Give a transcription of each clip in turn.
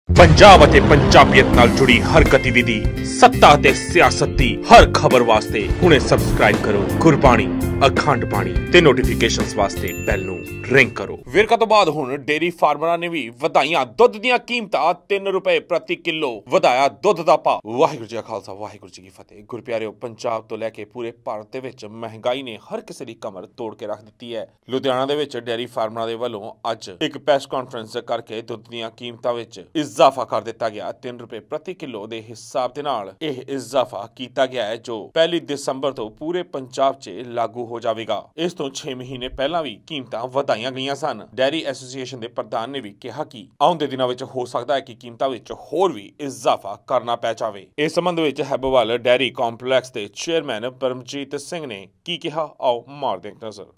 पंजाब ਅਤੇ ਪੰਜਾਬੀਅਤ ਨਾਲ ਜੁੜੀ ਹਰ ਗਤੀਵਿਧੀ ਸੱਤਾ ਅਤੇ ਸਿਆਸਤ ਦੀ ਹਰ ਖਬਰ ਵਾਸਤੇ ਹੁਣੇ ਸਬਸਕ੍ਰਾਈਬ ਕਰੋ ਗੁਰਬਾਣੀ ਅਖੰਡ ਬਾਣੀ ਤੇ ਨੋਟੀਫਿਕੇਸ਼ਨਸ ਵਾਸਤੇ ਬੈਲ ਨੂੰ ਰਿੰਗ ਕਰੋ। ਵੇਰਕਾ ਤੋਂ ਬਾਅਦ ਹੁਣ ਡੇਰੀ ਫਾਰਮਰਾਂ ਨੇ ਵੀ ਵਧਾਈਆਂ ਦੁੱਧ ਦੀਆਂ ਕੀਮਤਾਂ 3 ਰੁਪਏ ਪ੍ਰਤੀ ਕਿਲੋ ਵਧਾਇਆ ਦੁੱਧ ਦਾ ਭਾਅ। ਵਾਹਿਗੁਰੂ ਜੀ ਕਾ ਖਾਲਸਾ ਵਾਹਿਗੁਰੂ ਜੀ ਕੀ ਫਤਿਹ। ਗੁਰਪਿਆਰਿਓ, ਪੰਜਾਬ ਤੋਂ ਲੈ ਕੇ ਪੂਰੇ ਭਾਰਤ ਦੇ ਵਿੱਚ ਮਹਿੰਗਾਈ ਨੇ ਹਰ ਕਿਸੇ ਦੀ ਕਮਰ ਤੋੜ ਕੇ ਰੱਖ ਦਿੱਤੀ ਹੈ। ਲੁਧਿਆਣਾ ਦੇ ਵਿੱਚ ਡੇਰੀ ਫਾਰਮਰਾਂ ਦੇ ਵੱਲੋਂ ਅੱਜ ਇੱਕ ਪ੍ਰੈਸ ਕਾਨਫਰੰਸ ਕਰਕੇ ਦੁੱਧ ਦੀਆਂ ਕੀਮਤਾਂ ਵਿੱਚ इजाफा कर दिता गया। 3 रुपए प्रति किलो के हिसाब के नाल यह इजाफा किया गया है जो 1 दिसंबर तो पूरे पंजाब च लागू हो जाएगा। इस तो 6 महीने पहला भी कीमतां वधाईयां गईयां सन। डेयरी एसोसीएशन के प्रधान ने भी कहा कि आउंदे दिनों में हो सकता है कि कीमतां विच होर भी इजाफा करना पै जावे। इस संबंध में हैबोवाल डेयरी कॉम्पलैक्स के चेयरमैन परमजीत सिंह ने की कहा, आओ मारते हैं नजर।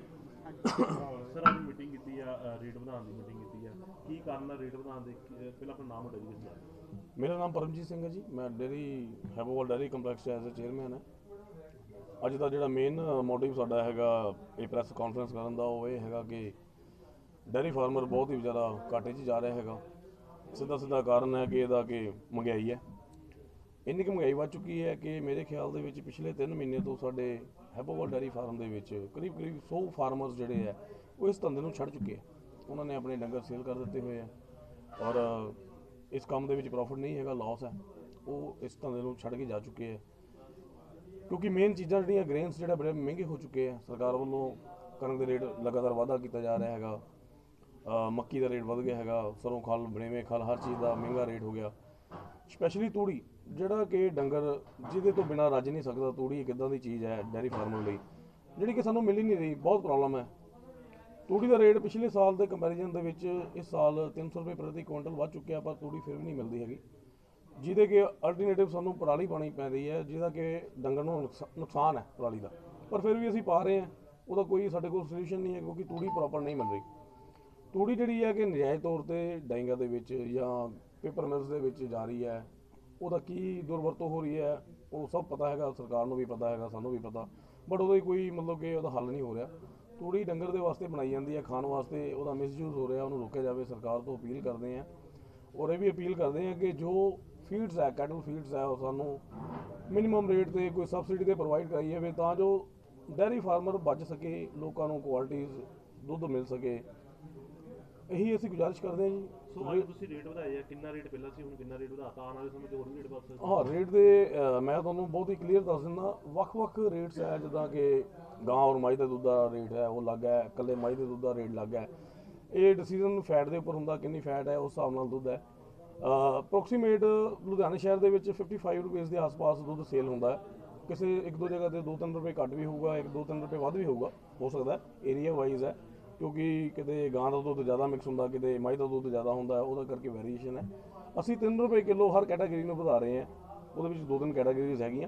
सर आज मीटिंग की रेट बढ़ाने की मीटिंग की है, की कारण रेट बढ़ाने पहले अपना नाम बताइए। मेरा नाम परमजीत सिंह है जी, मैं dairy Haibowal dairy complex as a chairman है। अज का जो मेन मोटिव साडा हैगा ये प्रैस कॉन्फ्रेंस करन दा वो ये हैगा कि डेयरी फार्मर बहुत ही ज़्यादा घाटे 'च जा रहा हैगा। सीधा सीधा कारण है कि इहदा कि महंगाई है, इन्नी कि महंगाई बढ़ चुकी है कि मेरे ख्याल दे विच पिछले 3 महीने तो साडे हैबोवाल डेयरी फार्म दे विच करीब 100 फार्मर्स जिहड़े है वो इस धंधे नूं छड्ड चुके हैं। उन्होंने अपने डंगर सेल कर दिते हुए हैं और इस काम के प्रॉफिट नहीं है, लॉस है, वो इस धंधे को छड़ के जा चुके हैं क्योंकि मेन चीज़ा जो ग्रेन्स जो बड़े महंगे हो चुके हैं। सरकार वालों कणक के रेट लगातार वाधा किया जा रहा है, मक्की का रेट बढ़ गया है, सरों खल बनेवें खल हर चीज़ का महंगा रेट हो गया। स्पैशली तूड़ी जोड़ा कि डंगर जिदे तो बिना रज नहीं सकता, तूड़ी एक इदा की चीज़ है डेयरी फार्मर लिए जी कि सूँ मिल ही नहीं रही, बहुत प्रॉब्लम है। तूड़ी का रेट पिछले साल के कंपैरिजन के इस साल 300 रुपये प्रति क्विंटल बढ़ चुके हैं, पर तूड़ी फिर भी नहीं मिलती हैगी, जिदे कि अल्टरनेटिव सूँ पराली पानी पै रही है जिसका कि डंगर नुकसान है पराली का, पर फिर भी असी पा रहे हैं, वह कोई साढ़े को सोल्यूशन नहीं है क्योंकि तूड़ी प्रॉपर नहीं मिल रही। तूड़ी जी है कि नजायज़ तौर पर डाइंगा या पेपर मिल्स के जा रही है, वह की दुरवरतों हो रही है वो सब पता है, सरकार को भी पता है, सूँ भी पता, बट वो कोई मतलब कि हल नहीं हो रहा। तूड़ी डंगर के वास्ते बनाई जाती है, खाने वास्ते वह मिसयूज हो रहा, उन्होंने रोकया जाए। सरकार तो अपील करते हैं और ये भी अपील करते हैं कि जो फीड्स है कैटल फीड्स है सूँ मिनीमम रेट पर कोई सबसिडी से प्रोवाइड कराई जाए तो जो डेयरी फार्मर बच सके, लोगों को क्वालिटीज़ दुध मिल सके, यही असी गुजारिश करते हैं जी। सो आज तुसीं रेट वधाए है, कितना रेट पहला सी हुण कितना रेट वधाता, आने वाले समय में होर भी रेट वध सकदा? हाँ, रेट दे मैं तुहानूं बहुत ही क्लीयर दस दिंदा, वख-वख रेट्स है जिद्दां कि गां और मझ के दुध का रेट है वो अलग है, कल्ले मझ के दुध का रेट अलग है। ये डिसीजन फैट के उपर हुंदा, कितनी फैट है उस हिसाब नाल दुध है। अप्रोक्सीमेट लुधियाना शहर के 55 रुपीज़ के आस पास दुध सेल होंदा है, किसी एक दो जगह पर 2-3 रुपये घट भी होगा, 1-2-3 रुपये वध भी होगा, हो सकता है एरिया वाइज है, क्योंकि किते गां का दुध ज़्यादा मिक्स होंदा, किते मझ का दुध ज़्यादा होंदा, उहदा करके वेरीएशन है। असी 3 रुपये किलो हर कैटागरी में वधा रहे हैं, वो 2-3 कैटागरीज हैगियां,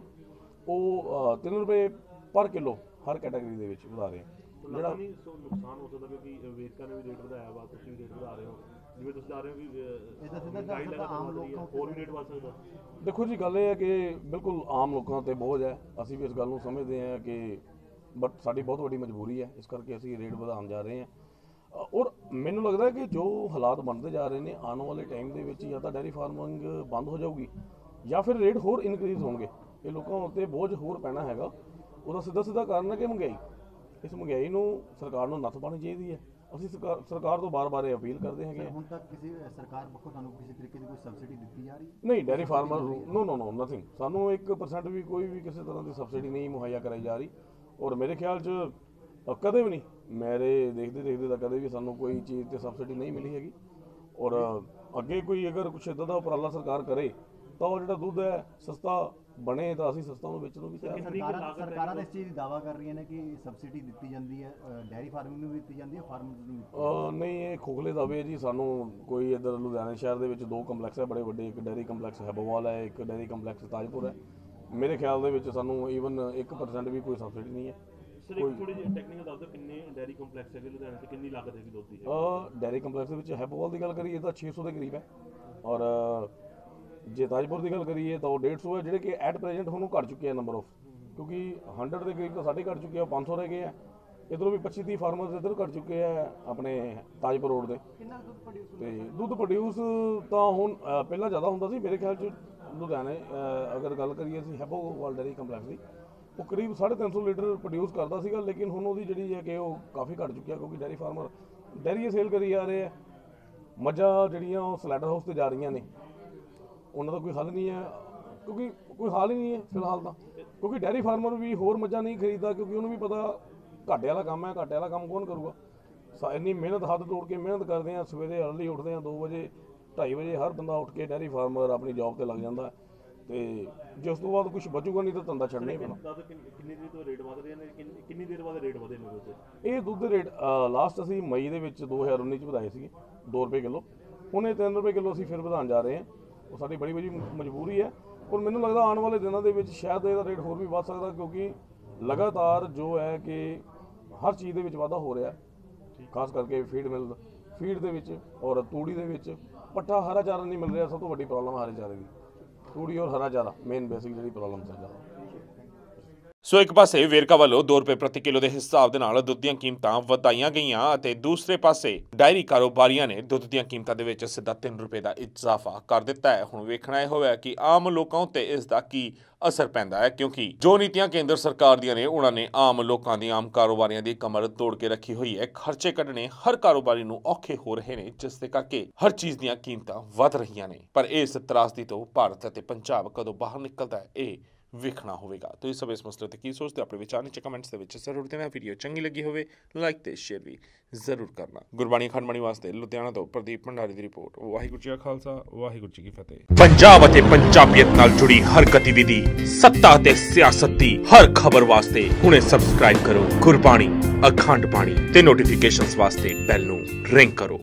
वो 3 रुपये पर किलो हर कैटागरी के वधा रहे हैं। ਜਿਹੜਾ नुकसान हो सकता क्योंकि वेरका ने भी रेट ਵਧਾਇਆ ਵਾ, ਤੁਸੀਂ ਵੀ ਰੇਟ ਵਧਾ ਰਹੇ ਹੋ, ਜਿਵੇਂ ਤੁਸੀਂ ਆ ਰਹੇ ਹੋ ਕਿ ਮਹਿੰਗਾਈ ਲਗਾਤਾਰ ਵਧ ਰਹੀ ਹੈ, ਹੋਰ ਵੀ ਰੇਟ ਵੱਧ ਸਕਦਾ। देखो जी, गल ये है कि बिल्कुल आम लोगों पर बोझ है, असी भी इस गल समझते हैं कि बट साड़ी बहुत बड़ी मजबूरी है, इस करके असी रेट बढ़ाने जा रहे हैं। और मैनू लगता है कि जो हालात बनते जा रहे हैं आने वाले टाइम के या तो डेयरी फार्मिंग बंद हो जाऊगी या फिर रेट होर इनक्रीज होंगे, ये लोगों उत्ते बोझ होर पैना हैगा। उसका सीधा सीधा कारण है कि महंगाई, इस महंगाई नूं सरकार नूं नत्थ पानी चाहिए है। असीं सरकार तो बार बार अपील करते हैं। हुण तक किसी सरकार पक्षों तुहानूं किसी तरीके की कोई सबसिडी दी जा रही है? नहीं, डेयरी फार्मर नो नथिंग, सानूं 1% भी कोई भी किसी तरह की सबसिडी नहीं मुहैया कराई जा रही, और मेरे ख्याल च कदे भी नहीं, मेरे देखते देखते तो कदे भी सानूं कोई चीज़ ते सबसिडी नहीं मिली हैगी। और अगे कोई अगर कुछ इदां दा उपराला सरकार करे तो जो दुध है सस्ता बने तो असीं सस्ता में बेचण नूं भी तैयार। सरकारां इस चीज़ दावा कर रही है कि सबसिडी दी जाती है, डेयरी फार्मिंग में भी दी जाती है, फार्मर्स नूं नहीं, ये खोखले दावे जी। सानूं कोई इधर लुधियाना शहर के 2 कंपलैक्स है बड़े बड़े, एक डेयरी कंपलैक्स हैबोवाल है, एक डेयरी कंपलैक्स ताजपुर है। मेरे ख्याल के सानूं ईवन 1% भी कोई सबसिडी नहीं है। सर एक थोड़ी जी टेक्निकल दस दो, कितने डेयरी कंपलैक्स है लुधियाना से, कितनी लागत है दुध की? डेयरी कंपलैक्स हैबोवाल की गल करिए तो 600 के करीब है, और जे ताजपुर की गल करिए तो 150 है, जोड़े कि एट प्रेजेंट हम घट चुके हैं नंबर ऑफ, क्योंकि 100 के करीब तो साढ़े घट चुके हैं, 500 रह गए हैं। इधरों भी 25-30 फार्मर्स इधर घट चुके हैं अपने ताजपुर रोड से। तो दुध प्रोड्यूस तो हुण पहला ज़्यादा होंदा सी, मेरे ख्याल च लुधियाने अगर गल करिए असीं हैबोवाल डेयरी कंपलैक्स की, वो करीब 350 लीटर प्रोड्यूस करता सीगा, लेकिन हुण उहदी जिहड़ी है कि वो काफ़ी घट चुकी है, क्योंकि डेयरी फार्मर डेयरी सेल करी जा रहे हैं। मझां जिहड़ियां वो स्लैटर हाउस ते जा रही ने, उन्हां दा कोई हल नहीं है, क्योंकि कोई हाल ही नहीं है फिलहाल तो, क्योंकि डेयरी फार्मर भी होर मझां नहीं खरीदता, क्योंकि उन्होंने भी पता घाटे वाला काम है, घाटे वाला काम कौन करूगा। इन्नी मेहनत हद तोड़ के मेहनत करते हैं, सवेरे अर्ली उठते हैं 2 बजे 2:30 बजे हर बंदा उठ के डेयरी फार्मर अपनी जॉब पर लग जाता है, तो जो उस तो बाद कुछ बचूगा नहीं तो धंधा छड्डना ही पैना। ये दुध के रेट लास्ट असी मई के 2019 ਵਧਾਏ ਸੀ 2 रुपये किलो, ਹੁਣ 3 रुपये किलो ਅਸੀਂ ਫਿਰ ਵਧਾਉਣ ਜਾ ਰਹੇ ਹਾਂ। ਉਹ ਸਾਡੀ ਬੜੀ ਵੱਡੀ ਮਜਬੂਰੀ ਹੈ, ਔਰ ਮੈਨੂੰ ਲੱਗਦਾ ਆਉਣ ਵਾਲੇ ਦਿਨਾਂ ਦੇ ਵਿੱਚ ਸ਼ਾਇਦ ਇਹਦਾ ਰੇਟ ਹੋਰ ਵੀ ਵੱਧ ਸਕਦਾ, ਕਿਉਂਕਿ ਲਗਾਤਾਰ ਜੋ ਹੈ ਕਿ ਹਰ ਚੀਜ਼ ਦੇ ਵਿੱਚ ਵਾਧਾ ਹੋ ਰਿਹਾ, ਖਾਸ ਕਰਕੇ ਫੀਡ ਦੇ ਵਿੱਚ ਔਰ ਤੂੜੀ ਦੇ ਵਿੱਚ। ਪੱਠਾ ਹਰਾ ਚਾਰਾ ਨਹੀਂ ਮਿਲ ਰਿਹਾ, ਸਭ ਤੋਂ ਵੱਡੀ ਪ੍ਰੋਬਲਮ ਹਰੇ ਚਾਰੇ ਦੀ, ਤੂੜੀ ਔਰ ਹਰਾ ਚਾਰਾ ਮੇਨ ਬੇਸਿਕ ਜਿਹੜੀ ਪ੍ਰੋਬਲਮ ਹੈ। ਸੋ ਇੱਕ ਪਾਸੇ ਵੇਰਕਾ ਵੱਲੋਂ 2 ਰੁਪਏ ਪ੍ਰਤੀ ਕਿਲੋ ਦੇ ਹਿਸਾਬ ਦੇ ਨਾਲ ਦੁੱਧ ਦੀਆਂ ਕੀਮਤਾਂ ਵਧਾਈਆਂ ਗਈਆਂ ਅਤੇ ਦੂਸਰੇ ਪਾਸੇ ਡਾਇਰੀ ਕਾਰੋਬਾਰੀਆਂ ਨੇ ਦੁੱਧ ਦੀਆਂ ਕੀਮਤਾਂ ਦੇ ਵਿੱਚ ਸਿੱਧਾ 3 ਰੁਪਏ ਦਾ ਇਜ਼ਾਫਾ ਕਰ ਦਿੱਤਾ ਹੈ। ਹੁਣ ਵੇਖਣਾ ਇਹ ਹੋਇਆ ਕਿ ਆਮ ਲੋਕਾਂ ਉੱਤੇ ਇਸ ਦਾ ਕੀ ਅਸਰ ਪੈਂਦਾ ਹੈ, ਕਿਉਂਕਿ ਜੋ ਨੀਤੀਆਂ ਕੇਂਦਰ ਸਰਕਾਰ ਦੀਆਂ ਨੇ ਉਹਨਾਂ ਨੇ ਆਮ ਲੋਕਾਂ ਦੀ, ਆਮ ਕਾਰੋਬਾਰੀਆਂ ਦੀ ਕਮਰ ਤੋੜ ਕੇ ਰੱਖੀ ਹੋਈ ਹੈ। ਖਰਚੇ ਕੱਢਣੇ ਹਰ ਕਾਰੋਬਾਰੀ ਨੂੰ ਔਖੇ ਹੋ ਰਹੇ ਨੇ, ਜਿਸ ਦੇ ਕਰਕੇ ਹਰ ਚੀਜ਼ ਦੀਆਂ ਕੀਮਤਾਂ ਵਧ ਰਹੀਆਂ ਨੇ। ਪਰ ਇਸ ਤਰਾਸਦੀ ਤੋਂ ਭਾਰਤ ਅਤੇ ਪੰਜਾਬ ਕਦੋਂ ਬਾਹਰ ਨਿਕਲਦਾ ਹੈ, ਇਹ ਵੇਖਣਾ ਹੋਵੇਗਾ। ਤੁਸੀਂ ਸਭ ਇਸ ਮਸਲੇ ਤੇ ਕੀ ਸੋਚਦੇ ਹੋ, ਆਪਣੇ ਵਿਚਾਰ ਨੀਚੇ ਕਮੈਂਟਸ ਦੇ ਵਿੱਚ ਜ਼ਰੂਰ ਦੇਣਾ। ਵੀਡੀਓ ਚੰਗੀ ਲੱਗੀ ਹੋਵੇ ਲਾਈਕ ਤੇ ਸ਼ੇਅਰ ਵੀ ਜ਼ਰੂਰ ਕਰਨਾ। ਗੁਰਬਾਣੀ ਅਖੰਡ ਬਾਣੀ ਵਾਸਤੇ ਲੁਧਿਆਣਾ ਤੋਂ ਪ੍ਰਦੀਪ ਭੰਡਾਰੀ ਦੀ ਰਿਪੋਰਟ। ਵਾਹਿਗੁਰੂ ਜੀ ਕਾ ਖਾਲਸਾ, ਵਾਹਿਗੁਰੂ ਜੀ ਕੀ ਫਤਿਹ। ਪੰਜਾਬ ਅਤੇ ਪੰਜਾਬੀਅਤ ਨਾਲ ਜੁੜੀ ਹਰ ਗਤੀਵਿਧੀ, ਸੱਤਾ ਅਤੇ ਸਿਆਸਤ ਦੀ ਹਰ ਖਬਰ ਵਾਸਤੇ ਹੁਣੇ ਸਬਸਕ੍ਰਾਈਬ ਕਰੋ ਗੁਰਬਾਣੀ ਅਖੰਡ ਬਾਣੀ ਤੇ ਨੋਟੀਫਿਕੇਸ਼ਨਸ ਵਾਸਤੇ ਬੈਲ ਨੂੰ ਰਿੰਗ ਕਰੋ।